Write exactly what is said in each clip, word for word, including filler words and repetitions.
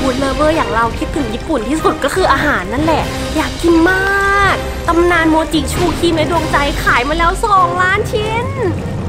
ฟู้ดเลฟเวอร์อย่างเราคิดถึงญี่ปุ่นที่สุดก็คืออาหารนั่นแหละอยากกินมากตำนานโมจิชูครีมในดวงใจขายมาแล้วสองล้านชิ้น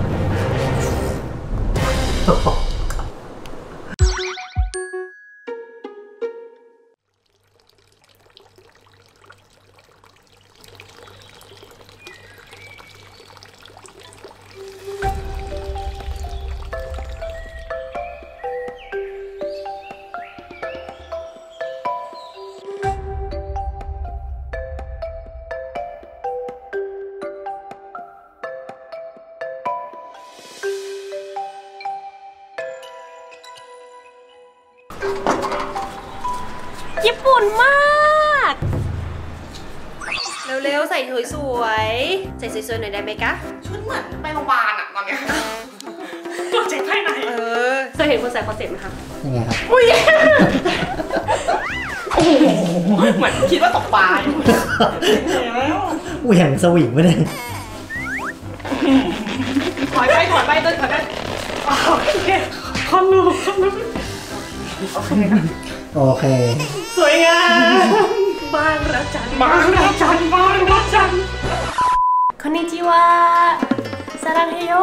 ญี่ปุ่นมากเร็วๆใส่สวยๆใส่สวยๆหน่อยได้ไหมคะชุดเหมือนไปโรงพยาบาลอะตอนเนี้ยตัวเจ็บภายในเออเคยเห็นคนใส่คอร์เซ็ตไหมคะยังไงครับอุ้ยโอ้โหเหมือนคิดว่าตกปลาอยู่แล้วเหวี่ยงสวิงไม่ได้ถอยไปถอยไปต้นถอยไปโอเคคอนลูกคอนลูกโอเคนะโอเคสวยงามบางระจันบางระจันบางระจันคอนนิจิวะซารังเฮโย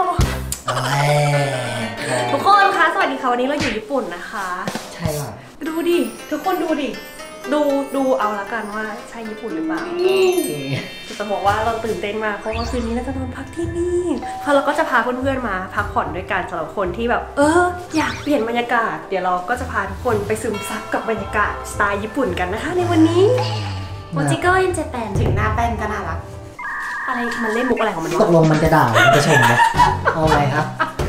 ทุกคนคะสวัสดีค่ะวันนี้เราอยู่ญี่ปุ่นนะคะใช่ค่ะดูดิทุกคนดูดิดูดูเอาละกันว่าใช่ญี่ปุ่นหรือเปล่าจะบอกว่าเราตื่นเต้นมากเพราะว่าคืนนี้เราจะนอนพักที่นี่พอเราก็จะพาเพื่อนๆมาพักผ่อนด้วยกันสำหรับคนที่แบบเอออยากเปลี่ยนบรรยากาศเดี๋ยวเราก็จะพาทุกคนไปซึมซับกับบรรยากาศสไตล์ญี่ปุ่นกันนะคะในวันนี้โมจิโกะอินเจแปนถึงหน้าแป้นก็น่ารักอะไรมันเล่นมุกอะไรของมันวะตกลงมันจะด่ามันจะชมนะเอาอะไรครับ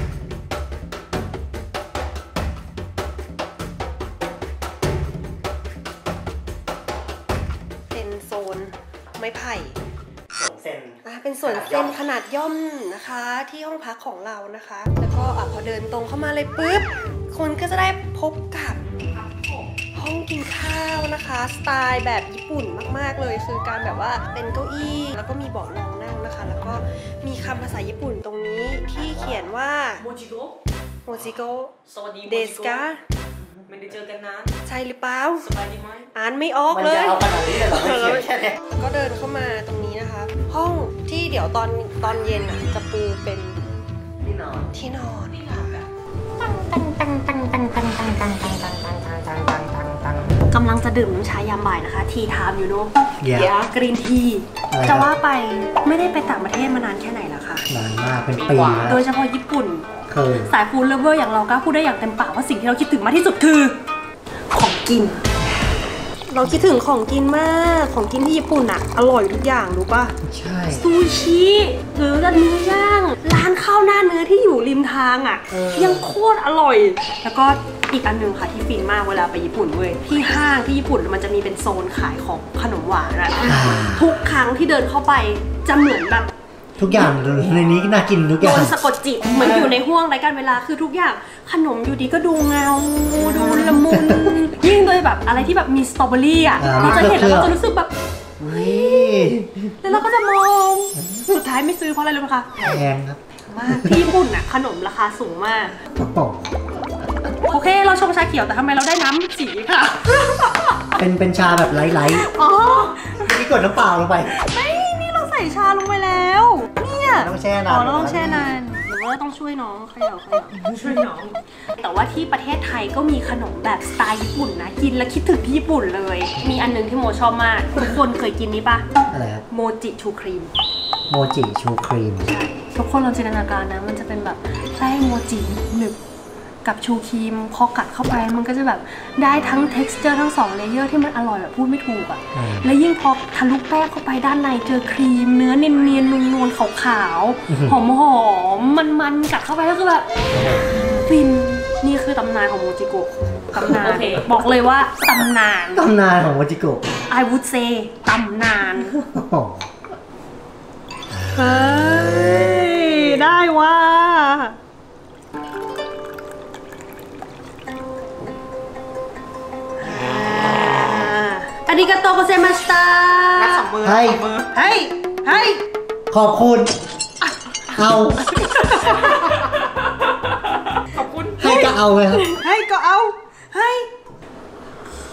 ไม้ไผ่สวนเส้นเป็นสวนเส้นขนาดย่อมนะคะที่ห้องพักของเรานะคะแล้วก็พอเดินตรงเข้ามาเลยปุ๊บคนก็จะได้พบกับห้องกินข้าวนะคะสไตล์แบบญี่ปุ่นมากๆเลยคือการแบบว่าเป็นเก้าอี้แล้วก็มีเบาะรองนั่งนะคะแล้วก็มีคำภาษาญี่ปุ่นตรงนี้ที่เขียนว่าโมจิโกะโมจิโกะสวัสดีเดสกาไม่ได้เจอกันนานใช่หรือเปล่าสบายดีไหมอ่านไม่ออกเลยมันจะเอาขนาดนี้เลยเหรอไม่เขียนแค่นี้ก็เดินเข้ามาตรงนี้นะคะห้องที่เดี๋ยวตอนตอนเย็นอ่ะจะปูเป็นที่นอนที่นอนกำลังจะดื่มน้ำชายามบ่ายนะคะทีไทม์อยู่เนอะเดี๋ยวกรีนทีจะว่าไปไม่ได้ไปต่างประเทศมานานแค่ไหนแล้วคะนานมากเป็นปีโดยเฉพาะญี่ปุ่นสายฟู้ดเลฟเวอร์อย่างเราก็พูดได้อย่างเต็มปากว่าสิ่งที่เราคิดถึงมากที่สุดคือของกินเราคิดถึงของกินมากของกินที่ญี่ปุ่นอะอร่อยทุกอย่างรู้ป่ะใช่ซูชิหรือจะเนื้อย่างร้านข้าวหน้าเนื้อที่อยู่ริมทางอะยังโคตรอร่อยแล้วก็อีกอันหนึ่งค่ะที่ฟินมากเวลาไปญี่ปุ่นเว้ยที่ห้างที่ญี่ปุ่นมันจะมีเป็นโซนขายของขนมหวานอะทุกครั้งที่เดินเข้าไปจะเหมือนแบบทุกอย่างในนี้น่ากินทุกอย่างโดนสะกดจิตเหมือนอยู่ในห้วงรายการเวลาคือทุกอย่างขนมอยู่ดีก็ดูเงาดูละมุนยิ่งโดยแบบอะไรที่แบบมีสตรอเบอรี่อ่ะเราจะเห็นแล้วเราจะรู้สึกแบบแล้วเราก็จะมองสุดท้ายไม่ซื้อเพราะอะไรรู้ไหมคะแพงครับมากที่ญี่ปุ่นอ่ะขนมราคาสูงมากโอเคเราชงชาเขียวแต่ทำไมเราได้น้ำสีค่ะเป็นเป็นชาแบบไลท์อ๋อนี่กดน้ำเปล่าลงไปไม่นี่เราใส่ชาลงไปแล้วเนี่ยต้องแช่นานเราต้องแช่นานหรือว่าต้องช่วยน้องใครเราใครช่วยน้องแต่ว่าที่ประเทศไทยก็มีขนมแบบสไตล์ญี่ปุ่นนะกินแล้วคิดถึงที่ญี่ปุ่นเลยมีอันนึงที่โมชอบมากทุกคนเคยกินนี้ปะอะไรครับโมจิชูครีมโมจิชูครีมใช่ทุกคนลองจินตนาการนะมันจะเป็นแบบแป้งโมจิหนึบกับชูครีมพอกัดเข้าไปมันก็จะแบบได้ทั้ง texture ทั้งสองเลเยอร์ที่มันอร่อยแบบพูดไม่ถูกอ่ะและยิ่งพอทะลุแป้งเข้าไปด้านในเจอครีมเนื้อเนียนๆนวลๆขาวๆหอมๆมันๆกัดเข้าไปก็คือแบบฟินนี่คือตำนานของโมจิโกะตำนานบอกเลยว่าตำนานตำนานของโมจิโกะ I would say ตำนานเฮ้ยได้ว่าอาริกาโตโกเซมาสตานับสองมือให้ให้ให้ขอบคุณเอาขอบคุณให้ก็เอาเลยครับให้ก็เอาให้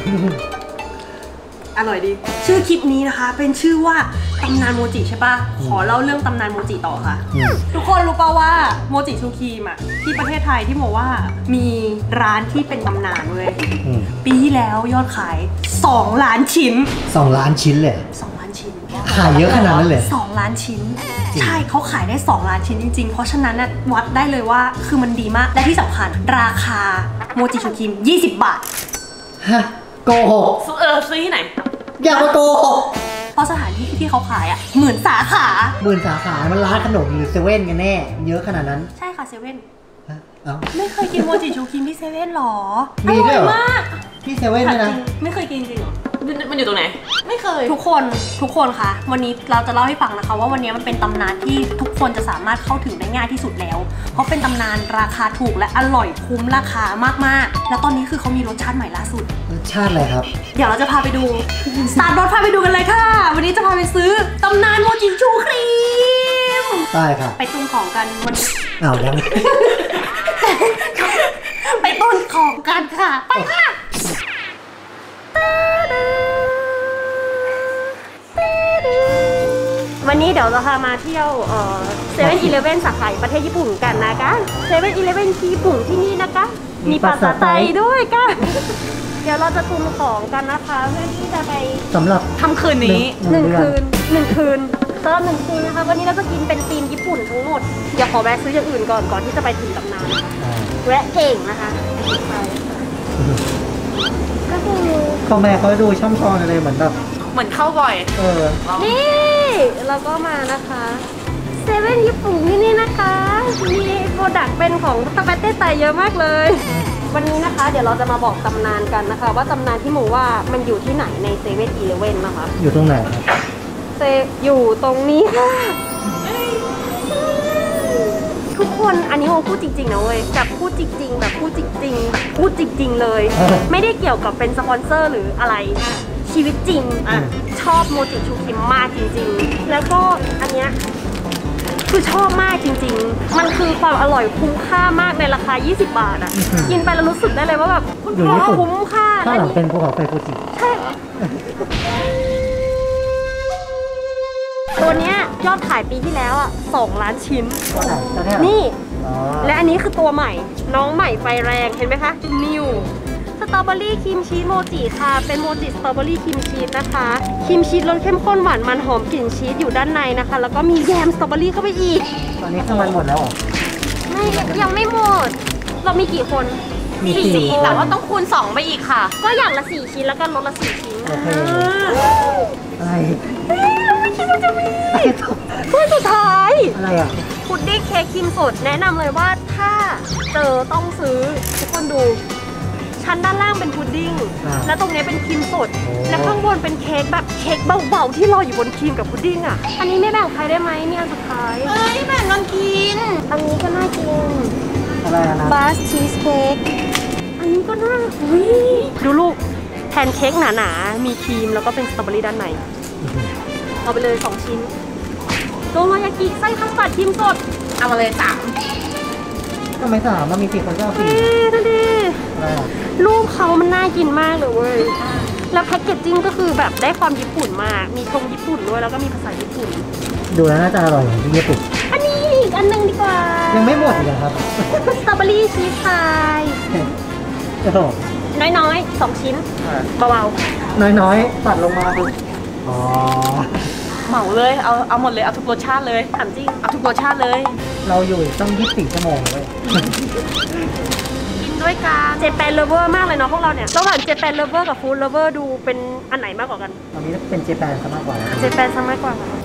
อร่อยดีชื่อคลิปนี้นะคะเป็นชื่อว่าตำนานโมจิใช่ปะขอเล่าเรื่องตำนานโมจิต่อค่ะ ทุกคนรู้ป่าว่าโมจิชูครีมอะที่ประเทศไทยที่บอกว่ามีร้านที่เป็นตำนานเว้ยปีที่แล้วยอดขายสองล้านชิ้นสองล้านชิ้นเลยสองล้านชิ้นขายเยอะขนาดนั้นเลยสองล้านชิ้น ใช่เขาขายได้สองล้านชิ้นจริงๆเพราะฉะนั้นน่ะวัดได้เลยว่าคือมันดีมากและที่สำคัญราคาโมจิชูครีมยี่สิบบาทฮะโกหกเออซื้อที่ไหนอย่ามาโกหกเพราะสถานที่ที่เขาขายอ่ะหมื่นสาขาหมื่นสาขามันร้านขนมหรือเซเว่นกันแน่ เยอะขนาดนั้นใช่ค่ะเซเว่นฮะเอ้าไม่เคยกินโมจิชูครีมที่เซเว่นหรอมีด้วยเหรออร่อยมากที่เซเว่นถามด้วยจนะริงไม่เคยกินจริงเหรอมันอยู่ตรงไหน ไม่เคยทุกคนทุกคนคะวันนี้เราจะเล่าให้ฟังนะคะว่าวันนี้มันเป็นตำนานที่ทุกคนจะสามารถเข้าถึงได้ง่ายที่สุดแล้ว เพราะเป็นตำนานราคาถูกและอร่อยคุ้มราคามากๆ แล้วตอนนี้คือเขามีรสชาติใหม่ล่าสุดรสชาติอะไรครับเดี๋ยวเราจะพาไปดูสตาร์ทรถพาไปดูกันเลยค่ะ วันนี้จะพาไปซื้อตำนานโมจิชูครีมได้ค่ะไปตุนของกันวันอ้าวยังไปตุนของกันค่ะไปค่ะวันนี้เดี๋ยวเราพามาเที่ยวเอ่อเซเว่นอีเลฟเว่นสาขาประเทศญี่ปุ่นกันนะคะเซเว่นอีเลฟเว่นที่ญี่ปุ่นที่นี่นะคะ มีภาษาไทยด้วยกัน เดี๋ยวเราจะตุนของกันนะคะเพื่อที่จะไปสำหรับทำคืนนี้หนึ่งคืนหนึ่งคืนสำหรับหนึ่งคืนนะคะวันนี้เราจะกินเป็นธีมญี่ปุ่นทั้งหมดเดี๋ยวขอแวะซื้ออย่างอื่นก่อนก่อนที่จะไปถึงตำนานนะคะอ่าแวะเก่งนะคะไปก็คือพ่อแม่เขาดูช่องชอนอะไรเหมือนแบบเหมือนเข้าบ่อยเออนี่เราก็มานะคะเซเว่นญี่ปุ่นที่นี่นะคะมีโปรดักต์เป็นของตะเปเต้ไตเยอะมากเลย วันนี้นะคะเดี๋ยวเราจะมาบอกตำนานกันนะคะ ว่าตำนานที่หมูว่ามันอยู่ที่ไหนในเซเว่นอีเลฟเว่นนะคะอยู่ตรงไหนครับเซอยู่ตรงนี้ค่ะทุกคนอันนี้โมพูดจริงๆนะเว้ยแบบพูดจริงๆแบบพูดจริงๆแบบพูดจริง ๆเลย ไม่ได้เกี่ยวกับเป็นสปอนเซอร์หรืออะไรชีวิตจริงอ่ะชอบโมจิชูครีมมากจริงๆแล้วก็อันเนี้ยคือชอบมากจริงๆมันคือความอร่อยคุ้มค่ามากในราคายี่สิบบาทอ่ะกินไปแล้วรู้สึกได้เลยว่าแบบอยู่ญี่ปุ่นคุ้มค่าข้างหลังเป็นภูเขาไฟฟูจิใช่ตัวเนี้ยยอดขายปีที่แล้วอ่ะสองล้านชิ้นตัวไหนตัวเนี้ยเหรอนี่อ๋อและอันนี้คือตัวใหม่น้องใหม่ไฟแรงเห็นไหมคะนิวสตรอเบอรี่ครีมชีสโมจิค่ะเป็นโมจิสตรอเบอรี่ครีมชีสนะคะครีมชีสรสเข้มข้นหวานมันหอมกลิ่นชีสอยู่ด้านในนะคะ แล้วก็มีแยมสตรอเบอรี่เข้าไปอีกตอนนี้คือมันหมดแล้วเหรอไม่ยังไม่หมด เรามีกี่คนมีสี่สี่แต่ว่าต้องคูณสองไปอีกค่ะก็อย่างละสี่ชิ้นแล้วก็ลดละสี่ชิ้นโอเค อะไรเราไม่คิดว่าจะมีถ้วยสุดท้ายอะไรอ่ะพุดดิ้งเค้กครีมสดแนะนำเลยว่าถ้าเจอต้องซื้อทุกคนดูชั้นด้านล่างเป็นพุดดิ้งอ่าและตรงนี้เป็นครีมสดโอ้และข้างบนเป็นเค้กแบบเค้กเบาๆที่ลอยอยู่บนครีมกับพุดดิ้งอ่ะอันนี้ไม่แบ่งใครได้ไหมนี่อันสุดท้ายเฮ้ยแบ่งกันกินอันนี้ก็น่ากินอะไรอะนะบาสชีสเค้กอันนี้ก็น่าอุ๊ยดูลูกแพนเค้กหนาๆมีครีมแล้วก็เป็นสตรอเบอรี่ด้านในเอาไปเลยสองชิ้นโดโรยากิไส้คัสตาร์ดครีมสดเอามาเลยสามทำไมสามมันมีสี่คนก็เอาสี่นี่ดูดิอะไรอ่ะรูปเขามันน่ากินมากเลยเว้ย แล้วแพ็กเกจจิ้งก็คือแบบได้ความญี่ปุ่นมาก มีธงญี่ปุ่นด้วยแล้วก็มีภาษาญี่ปุ่นดูแล้วน่าจะอร่อยอย่างที่ญี่ปุ่นอันนี้อีกอันหนึงดีกว่ายังไม่หมดอีกเหรอครับสตรอเบอรี่ชีสพายโอ้โหน้อยๆสองชิ้นเบาน้อยๆ ตัดลงมาคืออ๋อเหมาเลย เอาเอาหมดเลย เอาทุกรสชาติเลยๆถามจริงเอาทุกรสชาติเลยเราอยู่อีกต้องยี่สิบสี่ชั่วโมงเลยกินด้วยกันเจแปนเลเวอร์มากเลยเนาะพวกเราเนี่ยระหว่างเจแปนเลเวอร์กับฟู้ดเลเวอร์ดูเป็นอันไหนมากกว่ากันตอนนี้เป็นเจแปนซะมากกว่าแล้วเจแปนซะมากกว่าค่ะ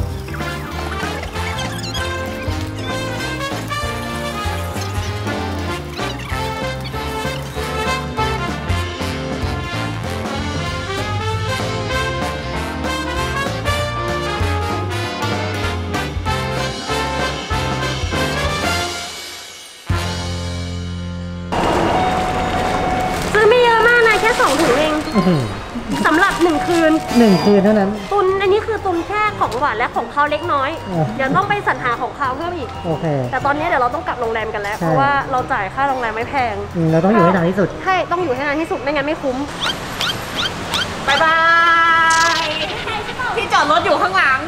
ซื้อไม่เยอะมากนะแค่สองถุงเองอื้อหือสำหรับหนึ่งคืนหนึ่งคืนเท่านั้นตุนอันนี้คือตุนแค่ของหวานและของข้าวเล็กน้อยโอ้เดี๋ยวต้องไปสรรหาของข้าวเพิ่มอีกโอเคแต่ตอนนี้เดี๋ยวเราต้องกลับโรงแรมกันแล้วใช่เพราะว่าเราจ่ายค่าโรงแรมไม่แพงอืมเราต้องอยู่ให้นานที่สุดใช่ต้องอยู่ให้นานที่สุดไม่งั้นไม่คุ้มบายบายที่จอดรถอยู่ข้างหลัง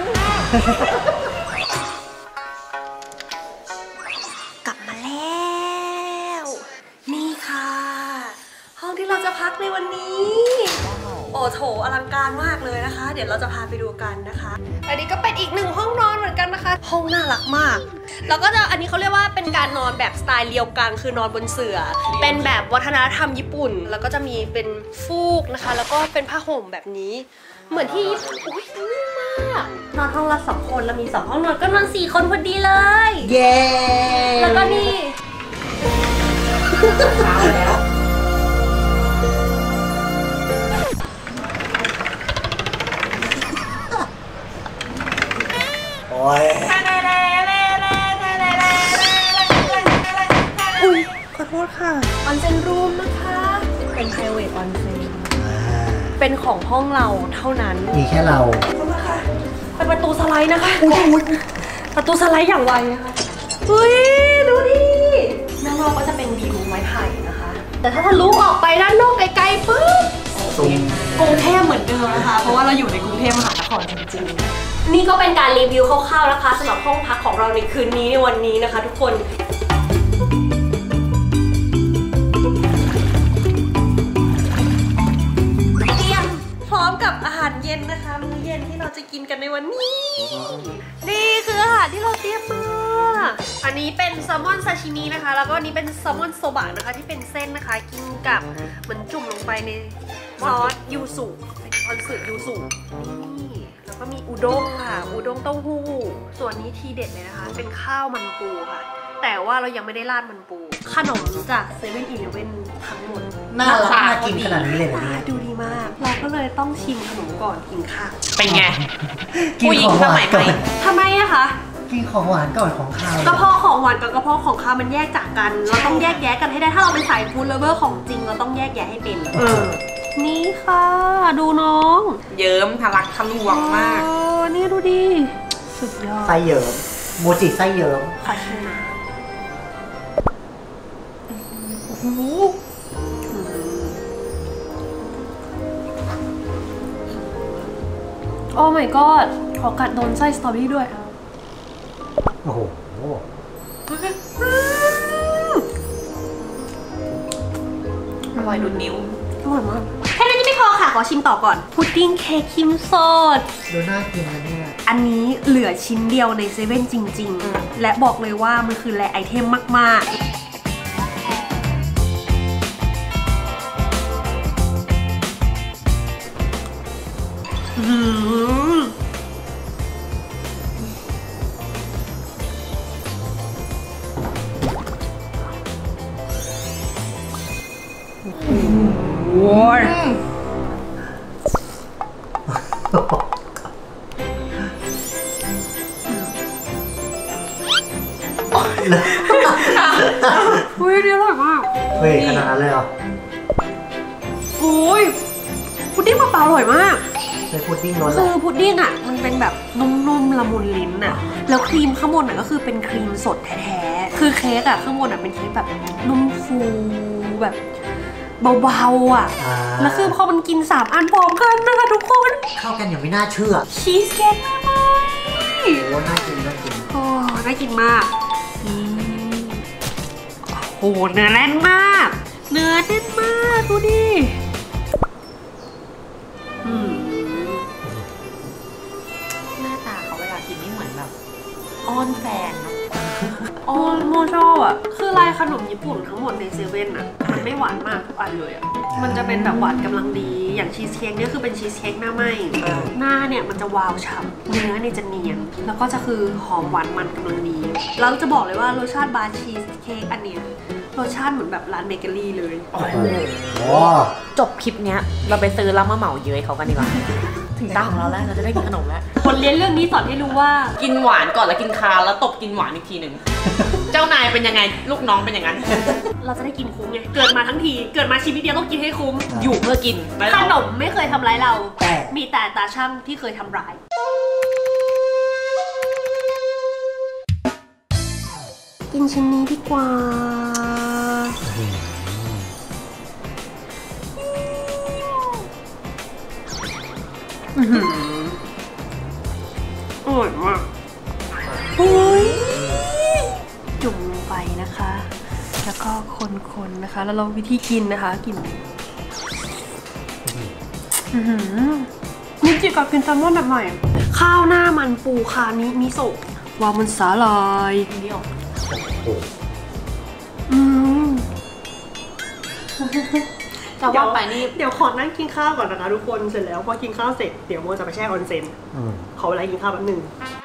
กลับมาแล้วนี่ค่ะห้องที่เราจะพักในวันนี้โอ้โถอลังการมากเลยนะคะเดี๋ยวเราจะพาไปดูกันนะคะอันนี้ก็เป็นอีกหนึ่งห้องนอนเหมือนกันนะคะห้องน่ารักมากแล้วก็จะอันนี้เขาเรียกว่าเป็นการนอนแบบสไตล์เรียวกังคือนอนบนเสื่อเป็นแบบวัฒนธรรมญี่ปุ่นแล้วก็จะมีเป็นฟูกนะคะแล้วก็เป็นผ้าห่มแบบนี้เหมือนที่อุ้ยนิ่มมากนอนห้องละสองคนแล้วมีสองห้องนอนก็นอนสี่คนพอดีเลยเย้แล้วก็นี่เช้าแล้วโอ้ยอุ้ยขอโทษค่ะออนเซ็นรูมนะคะเป็น private ออนเซ็นเป็นของห้องเราเท่านั้นมีแค่เราเป็นประตูสไลด์นะคะประตูสไลด์อย่างไวนะคะอุ้ยดูดิด้านนอกก็จะเป็นวิวไม้ไผ่นะคะแต่ถ้าทะลุออกไปด้านนอกไกลๆปุ๊บกรุงเทพเหมือนเดิมนะคะเพราะว่าเราอยู่ในกรุงเทพมหานครจริงๆนี่ก็เป็นการรีวิวคร่าวๆนะคะสำหรับห้องพักของเราในคืนนี้ในวันนี้นะคะทุกคนเตรียมพร้อมกับอาหารเย็นนะคะมื้อเย็นที่เราจะกินกันในวันนี้นี่คืออาหารที่เราเตรียมมาอันนี้เป็นแซลมอนซาชิมินะคะแล้วก็อันนี้เป็นแซลมอนโซบะนะคะที่เป็นเส้นนะคะกินกับเหมือนจุ่มลงไปในซอสยูสุเป็นคอนสึยูสุนี่แล้วก็มีอุด้งค่ะอุด้งเต้าหู้ส่วนนี้ทีเด็ดเลยนะคะเป็นข้าวมันปูค่ะแต่ว่าเรายังไม่ได้ราดมันปูขนมจากเซเว่นอีเลฟเว่นทั้งหมดน่ารักน่ากินขนาดนี้เลยเหรอเนี่ยดูดีมากเราก็เลยต้องชิมขนมก่อนกินข้าวเป็นไงผู้หญิงสมัยใหม่ทำไมอะคะกินของหวานก่อนของข้าวกระเพาะของหวานกับกระเพาะของข้าวมันแยกจากกันเราต้องแยกแยะกันให้ได้ถ้าเราเป็นสายฟู้ดเลเวอร์ของจริงเราต้องแยกแยะให้เป็นเออนี่ค่ะดูน้องเยิ้มทะลักทะลวงมากนี่ดูดิสุดยอดไส้เยิ้มโมจิไส้เยิ้มขอชิมนะโอ้ my god ขอกัดโดนไส้สตรอเบอรี่ด้วยโอ้โหอร่อยดุดนิ้วอร่อยมากแค่นั้นยังไม่พอค่ะขอชิมต่อก่อนพุดดิ้งเค้กครีมสดดูน่ากินนะเนี่ยอันนี้เหลือชิ้นเดียวในเซเว่นจริงๆและบอกเลยว่ามันคือแรไอเทมมากๆอืมโว้ยเฮ้ยนี่อร่อยมากเฮ้ยขนาดนั้นเลยเหรอโอ้ยพุดดิ้งมะพร้าวอร่อยมากเป็นพุดดิ้งร้อนคือพุดดิ้งอ่ะมันเป็นแบบนุ่มๆละมุนลิ้นอ่ะแล้วครีมข้างบนอ่ะก็คือเป็นครีมสดแท้ๆคือเค้กอ่ะข้างบนอ่ะเป็นเค้กแบบนุ่มฟูแบบเบาๆอ่ะแล้วคือพอมันกินสามอันพร้อมกันนะคะทุกคนเข้ากันอย่างไม่น่าเชื่อชีสเค้กมากโอ้น่ากินน่ากินโอ้น่ากินมากโอ้เนื้อแน่นมากเนื้อแน่นมากดูดิหน้าตาเขาเวลากินนี่เหมือนแบบอ้อนแฟนเนาะอ๋อโมชอบอ่ะคือลายขนมญี่ปุ่นทั้งหมดในเซเว่นอ่ะมันไม่หวานมากทุกอันเลยอ่ะมันจะเป็นแบบหวานกำลังดีอย่างชีสเค้กเนี่ยคือเป็นชีสเค้กหน้าไหมหน้าเนี่ยมันจะวาวฉ่ำเนื้อเนี่ยจะเนียนแล้วก็จะคือหอมหวานมันกำลังดีเราจะบอกเลยว่ารสชาติบาร์ชีสเค้กอันเนี้ยรสชาติเหมือนแบบร้านเบเกอรี่เลยโอ้โหจบคลิปเนี้ยเราไปซื้อแล้วมาเหมาเย้ยเขากันดีกว่าถึงตาของเราแล้วเราจะได้กินขนมแล้วบทเรียนเรื่องนี้สอนให้รู้ว่ากินหวานก่อนแล้วกินคาวแล้วตบกินหวานอีกทีหนึ่งเจ้านายเป็นยังไงลูกน้องเป็นอย่างนั้นเราจะได้กินคุ้มไงเกิดมาทั้งทีเกิดมาชีวิตเดียวต้องกินให้คุ้มอยู่เพื่อกินขนมไม่เคยทำร้ายเรามีแต่ตาช่างที่เคยทำร้ายกินชิ้นนี้ดีกว่าอร่อยมากโอ้ยจุ่มลงไปนะคะ แล้วก็คนๆนะคะแล้วเราวิธีกินนะคะกินมิจิกับกินแซลมอนแบบใหม่ข้าวหน้ามันปูคานิมิโซะวางบนสาลายเดียวอืมจะว่าไปนี่เดี๋ยวขอนั่งกินข้าวก่อนนะคะทุกคนเสร็จแล้วพอกินข้าวเสร็จเดี๋ยวโมจะไปแช่ออนเซ็นขอเวลากินข้าวแป๊บหนึ่ง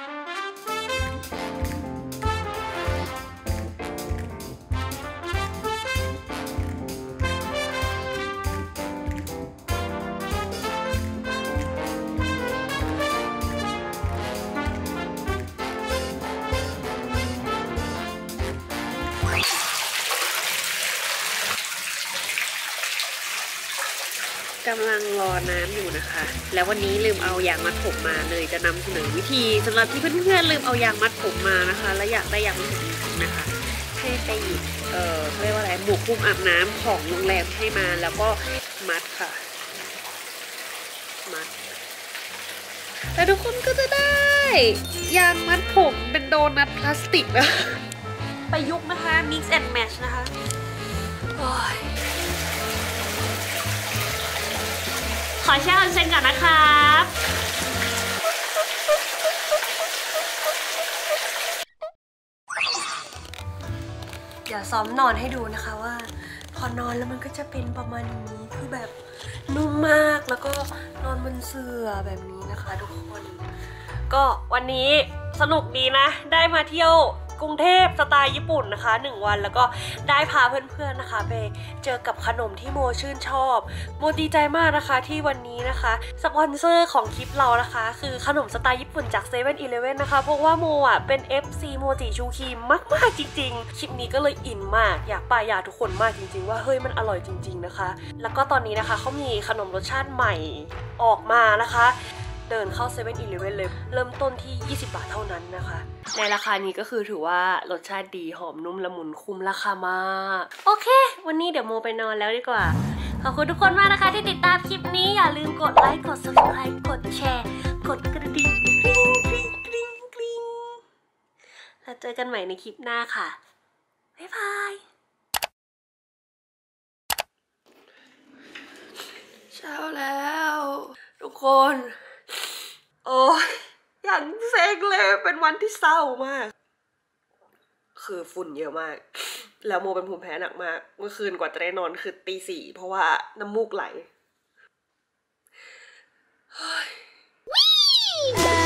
กำลังรอน้ำอยู่นะคะแล้ววันนี้ลืมเอายางมัดผมมาเลยจะนำเสนอวิธีสำหรับที่เพื่อนๆลืมเอายางมัดผมมานะคะและอยากได้ยางมัดผมนะคะให้ไปหยิบเอ่อเรียกว่าอะไรหมวกคลุมอาบน้ำของโรงแรมให้มาแล้วก็มัดค่ะมัดแล้วทุกคนก็จะได้ยางมัดผมเป็นโดนัทพลาสติกนะประยุกต์นะคะ mix and match นะคะโอ้ยขอแช่ออนเซ็นก่อนนะครับเดี๋ยวซ้อมนอนให้ดูนะคะว่าพอนอนแล้วมันก็จะเป็นประมาณนี้คือแบบนุ่มมากแล้วก็นอนบนเสื่อแบบนี้นะคะทุกคนก็วันนี้สนุกดีนะได้มาเที่ยวกรุงเทพสไตล์ญี่ปุ่นนะคะหนึ่งวันแล้วก็ได้พาเพื่อนๆนะคะไปเจอกับขนมที่โมชื่นชอบโมดีใจมากนะคะที่วันนี้นะคะสปอนเซอร์ของคลิปเรานะคะคือขนมสไตล์ญี่ปุ่นจาก เซเว่นอีเลฟเว่น นะคะเพราะว่าโมอ่ะเป็น เอฟ ซี โมจิชูครีมมากๆจริงๆคลิปนี้ก็เลยอินมากอยากป้ายยาทุกคนมากจริงๆว่าเฮ้ยมันอร่อยจริงๆนะคะแล้วก็ตอนนี้นะคะเขามีขนมรสชาติใหม่ออกมานะคะเดินเข้า เซเว่นอีเลฟเว่น เลยเริ่มต้นที่ยี่สิบบาทเท่านั้นนะคะในราคานี้ก็คือถือว่ารสชาติดีหอมนุ่มละมุนคุ้มราคามากโอเควันนี้เดี๋ยวโมไปนอนแล้วดีกว่าขอบคุณทุกคนมากนะคะที่ติดตามคลิปนี้อย่าลืมกดไลค์กด ซับสไครบ์ กดแชร์กดกระดิ่งกริ๊งกริ๊งกริ๊งกริ๊งแล้วเจอกันใหม่ในคลิปหน้าค่ะบ๊ายบายเช้าแล้วทุกคนโอ้ยอย่างเซ็งเลยเป็นวันที่เศร้ามากคือฝุ่นเยอะมากแล้วโมเป็นภูมิแพ้หนักมากเมื่อคืนกว่าจะได้นอนคือตีสี่เพราะว่าน้ำมูกไหล